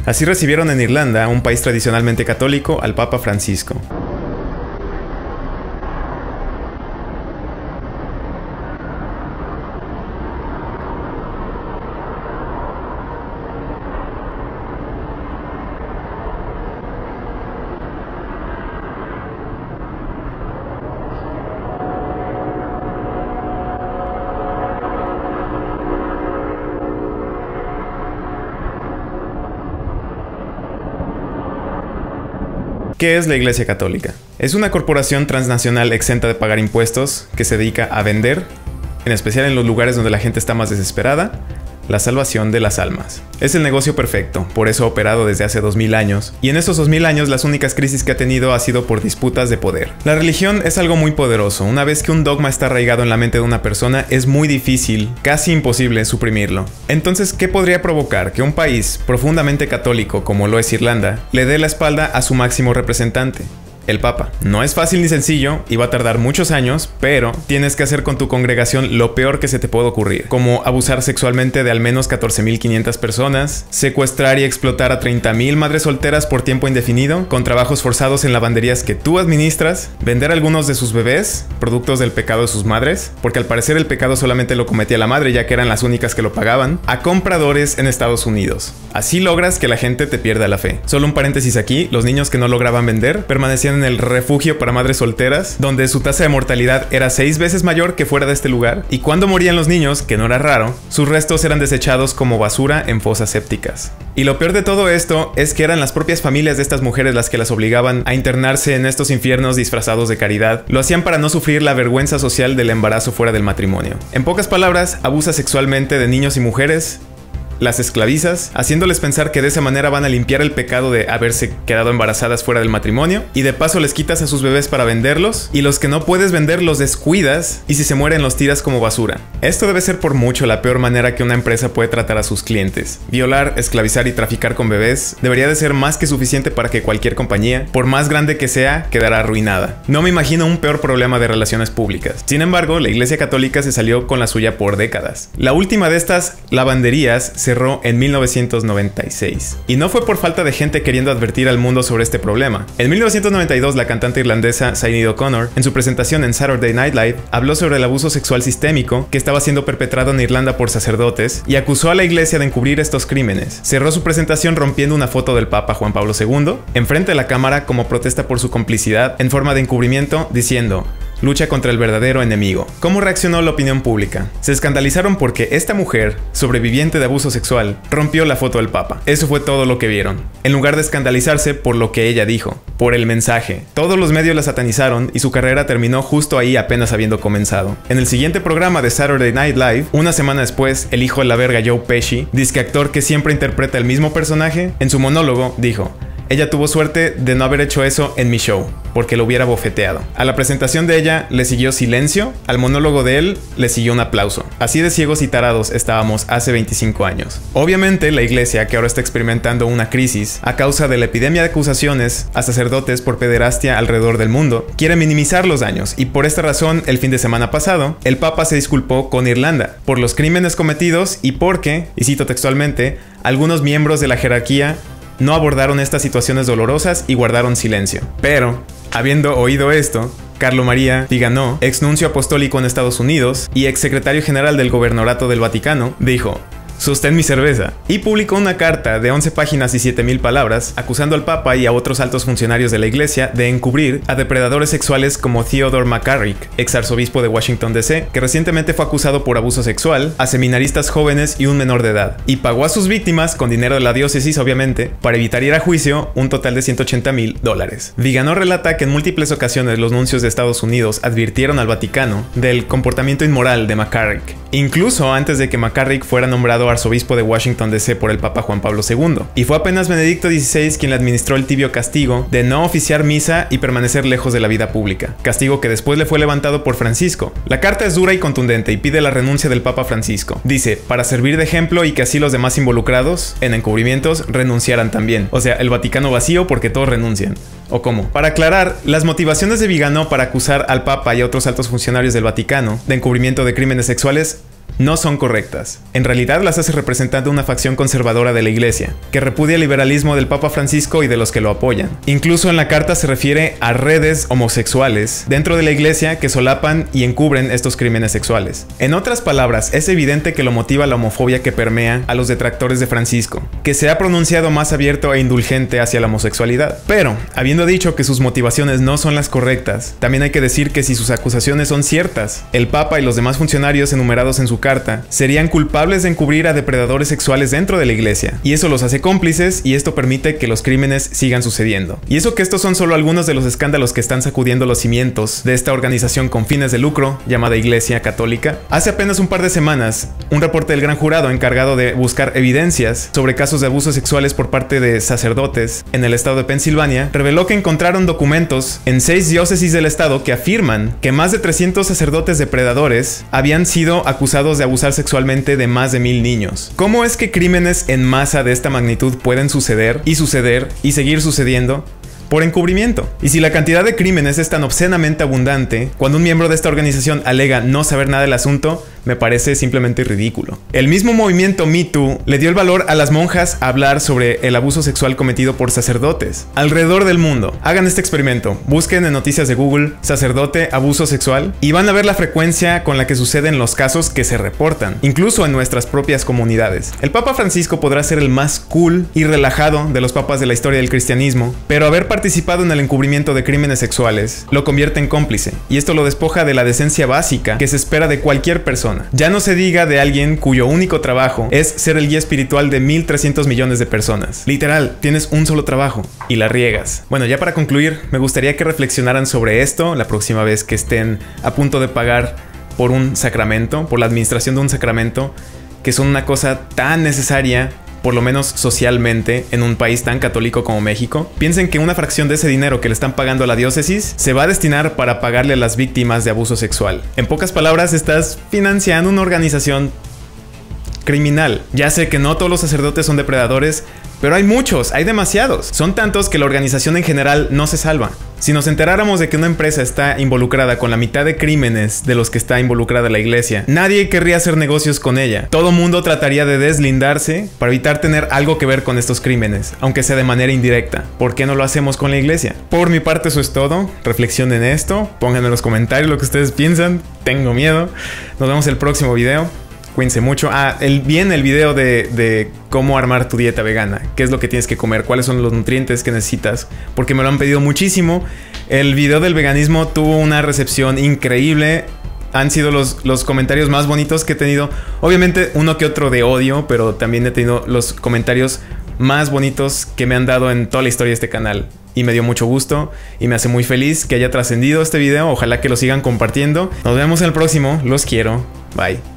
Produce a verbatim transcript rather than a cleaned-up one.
Así recibieron en Irlanda, un país tradicionalmente católico, al Papa Francisco. ¿Qué es la Iglesia Católica? Es una corporación transnacional exenta de pagar impuestos que se dedica a vender, en especial en los lugares donde la gente está más desesperada, la salvación de las almas. Es el negocio perfecto, por eso ha operado desde hace dos mil años, y en estos dos mil años las únicas crisis que ha tenido ha sido por disputas de poder. La religión es algo muy poderoso. Una vez que un dogma está arraigado en la mente de una persona, es muy difícil, casi imposible, suprimirlo. Entonces, ¿qué podría provocar que un país profundamente católico, como lo es Irlanda, le dé la espalda a su máximo representante, el Papa? No es fácil ni sencillo y va a tardar muchos años, pero tienes que hacer con tu congregación lo peor que se te puede ocurrir, como abusar sexualmente de al menos catorce mil quinientas personas, secuestrar y explotar a treinta mil madres solteras por tiempo indefinido, con trabajos forzados en lavanderías que tú administras, vender algunos de sus bebés, productos del pecado de sus madres, porque al parecer el pecado solamente lo cometía la madre ya que eran las únicas que lo pagaban, a compradores en Estados Unidos. Así logras que la gente te pierda la fe. Solo un paréntesis aquí, los niños que no lograban vender permanecían en el refugio para madres solteras, donde su tasa de mortalidad era seis veces mayor que fuera de este lugar, y cuando morían los niños, que no era raro, sus restos eran desechados como basura en fosas sépticas. Y lo peor de todo esto es que eran las propias familias de estas mujeres las que las obligaban a internarse en estos infiernos disfrazados de caridad. Lo hacían para no sufrir la vergüenza social del embarazo fuera del matrimonio. En pocas palabras, abusa sexualmente de niños y mujeres, las esclavizas, haciéndoles pensar que de esa manera van a limpiar el pecado de haberse quedado embarazadas fuera del matrimonio, y de paso les quitas a sus bebés para venderlos, y los que no puedes vender los descuidas, y si se mueren los tiras como basura. Esto debe ser por mucho la peor manera que una empresa puede tratar a sus clientes. Violar, esclavizar y traficar con bebés debería de ser más que suficiente para que cualquier compañía, por más grande que sea, quedara arruinada. No me imagino un peor problema de relaciones públicas. Sin embargo, la Iglesia Católica se salió con la suya por décadas. La última de estas lavanderías cerró en mil novecientos noventa y seis. Y no fue por falta de gente queriendo advertir al mundo sobre este problema. En mil novecientos noventa y dos, la cantante irlandesa Sinead O'Connor, en su presentación en Saturday Night Live, habló sobre el abuso sexual sistémico que estaba siendo perpetrado en Irlanda por sacerdotes y acusó a la iglesia de encubrir estos crímenes. Cerró su presentación rompiendo una foto del Papa Juan Pablo segundo enfrente de la cámara como protesta por su complicidad en forma de encubrimiento, diciendo: lucha contra el verdadero enemigo. ¿Cómo reaccionó la opinión pública? Se escandalizaron porque esta mujer, sobreviviente de abuso sexual, rompió la foto del Papa. Eso fue todo lo que vieron, en lugar de escandalizarse por lo que ella dijo, por el mensaje. Todos los medios la satanizaron y su carrera terminó justo ahí, apenas habiendo comenzado. En el siguiente programa de Saturday Night Live, una semana después, el hijo de la verga Joe Pesci, disque actor que siempre interpreta el mismo personaje, en su monólogo dijo: ella tuvo suerte de no haber hecho eso en mi show, porque lo hubiera bofeteado. A la presentación de ella le siguió silencio, al monólogo de él le siguió un aplauso. Así de ciegos y tarados estábamos hace veinticinco años. Obviamente, la iglesia, que ahora está experimentando una crisis a causa de la epidemia de acusaciones a sacerdotes por pederastia alrededor del mundo, quiere minimizar los daños, y por esta razón, el fin de semana pasado, el Papa se disculpó con Irlanda por los crímenes cometidos y porque, y cito textualmente, algunos miembros de la jerarquía no abordaron estas situaciones dolorosas y guardaron silencio. Pero, habiendo oído esto, Carlo María Viganò, ex nuncio apostólico en Estados Unidos y ex secretario general del Gobernorato del Vaticano, dijo: sostén mi cerveza, y publicó una carta de once páginas y siete mil palabras acusando al Papa y a otros altos funcionarios de la iglesia de encubrir a depredadores sexuales como Theodore McCarrick, ex arzobispo de Washington D C, que recientemente fue acusado por abuso sexual a seminaristas jóvenes y un menor de edad, y pagó a sus víctimas, con dinero de la diócesis obviamente, para evitar ir a juicio, un total de ciento ochenta mil dólares. Viganò relata que en múltiples ocasiones los nuncios de Estados Unidos advirtieron al Vaticano del comportamiento inmoral de McCarrick, incluso antes de que McCarrick fuera nombrado arzobispo de Washington D C por el Papa Juan Pablo segundo, y fue apenas Benedicto dieciséis quien le administró el tibio castigo de no oficiar misa y permanecer lejos de la vida pública, castigo que después le fue levantado por Francisco. La carta es dura y contundente y pide la renuncia del Papa Francisco. Dice, para servir de ejemplo y que así los demás involucrados en encubrimientos renunciaran también. O sea, el Vaticano vacío porque todos renuncian. ¿O cómo? Para aclarar, las motivaciones de Viganò para acusar al Papa y a otros altos funcionarios del Vaticano de encubrimiento de crímenes sexuales no son correctas. En realidad las hace representando una facción conservadora de la Iglesia, que repudia el liberalismo del Papa Francisco y de los que lo apoyan. Incluso en la carta se refiere a redes homosexuales dentro de la Iglesia que solapan y encubren estos crímenes sexuales. En otras palabras, es evidente que lo motiva la homofobia que permea a los detractores de Francisco, que se ha pronunciado más abierto e indulgente hacia la homosexualidad. Pero, habiendo dicho que sus motivaciones no son las correctas, también hay que decir que si sus acusaciones son ciertas, el Papa y los demás funcionarios enumerados en su carta serían culpables de encubrir a depredadores sexuales dentro de la Iglesia, y eso los hace cómplices y esto permite que los crímenes sigan sucediendo. Y eso que estos son solo algunos de los escándalos que están sacudiendo los cimientos de esta organización con fines de lucro llamada Iglesia Católica. Hace apenas un par de semanas, un reporte del Gran Jurado encargado de buscar evidencias sobre casos de abusos sexuales por parte de sacerdotes en el estado de Pensilvania reveló que encontraron documentos en seis diócesis del estado que afirman que más de trescientos sacerdotes depredadores habían sido acusados de abusar sexualmente de más de mil niños. ¿Cómo es que crímenes en masa de esta magnitud pueden suceder y suceder y seguir sucediendo? Por encubrimiento. Y si la cantidad de crímenes es tan obscenamente abundante, cuando un miembro de esta organización alega no saber nada del asunto, me parece simplemente ridículo. El mismo movimiento Me Too le dio el valor a las monjas a hablar sobre el abuso sexual cometido por sacerdotes alrededor del mundo. Hagan este experimento, busquen en noticias de Google sacerdote abuso sexual y van a ver la frecuencia con la que suceden los casos que se reportan, incluso en nuestras propias comunidades. El Papa Francisco podrá ser el más cool y relajado de los papas de la historia del cristianismo, pero haber participado en el encubrimiento de crímenes sexuales lo convierte en cómplice, y esto lo despoja de la decencia básica que se espera de cualquier persona. Ya no se diga de alguien cuyo único trabajo es ser el guía espiritual de mil trescientos millones de personas. Literal, tienes un solo trabajo y la riegas. Bueno, ya para concluir, me gustaría que reflexionaran sobre esto la próxima vez que estén a punto de pagar por un sacramento, por la administración de un sacramento, que son una cosa tan necesaria, por lo menos socialmente, en un país tan católico como México. Piensen que una fracción de ese dinero que le están pagando a la diócesis se va a destinar para pagarle a las víctimas de abuso sexual. En pocas palabras, estás financiando una organización criminal. Ya sé que no todos los sacerdotes son depredadores, pero hay muchos, hay demasiados. Son tantos que la organización en general no se salva. Si nos enteráramos de que una empresa está involucrada con la mitad de crímenes de los que está involucrada la Iglesia, nadie querría hacer negocios con ella. Todo mundo trataría de deslindarse para evitar tener algo que ver con estos crímenes, aunque sea de manera indirecta. ¿Por qué no lo hacemos con la Iglesia? Por mi parte eso es todo. Reflexionen esto, pónganme en los comentarios lo que ustedes piensan. Tengo miedo. Nos vemos en el próximo video. Cuídense mucho. Ah, el, viene el video de, de cómo armar tu dieta vegana. ¿Qué es lo que tienes que comer? ¿Cuáles son los nutrientes que necesitas? Porque me lo han pedido muchísimo. El video del veganismo tuvo una recepción increíble. Han sido los, los comentarios más bonitos que he tenido. Obviamente uno que otro de odio, pero también he tenido los comentarios más bonitos que me han dado en toda la historia de este canal. Y me dio mucho gusto y me hace muy feliz que haya trascendido este video. Ojalá que lo sigan compartiendo. Nos vemos en el próximo. Los quiero. Bye.